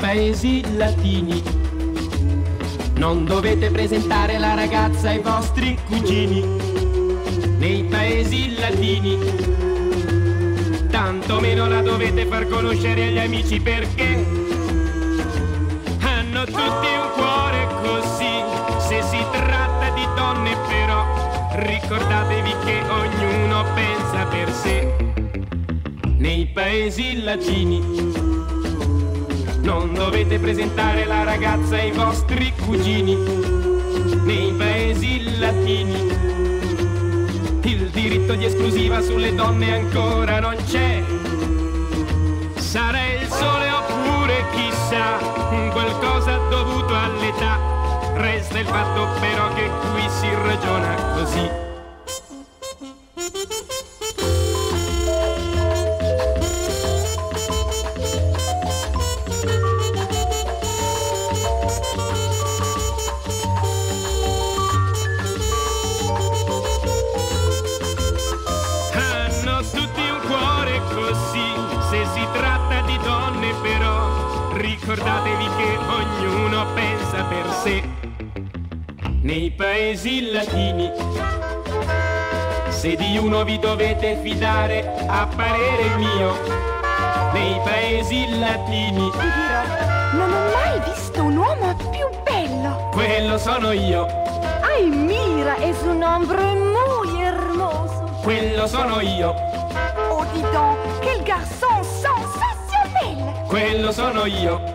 paesi latini non dovete presentare la ragazza ai vostri cugini. Nei paesi latini tanto meno la dovete far conoscere agli amici, perché hanno tutti un cuore così. Se si tratta di donne però ricordatevi che ognuno pensa per sé. Nei paesi latini non dovete presentare la ragazza ai vostri cugini. Nei paesi latini il diritto di esclusiva sulle donne ancora non c'è. Sarà il sole oppure chissà, qualcosa dovuto all'età. Resta il fatto però che qui si ragiona così. Ricordatevi che ognuno pensa per sé. Nei paesi latini se di uno vi dovete fidare, a parere mio. Nei paesi latini ti dirò, non ho mai visto un uomo più bello. Quello sono io. Ay, mira, es un hombre muy hermoso. Quello sono io. Oh, dis donc, quel garçon sensationnel. Quello sono io.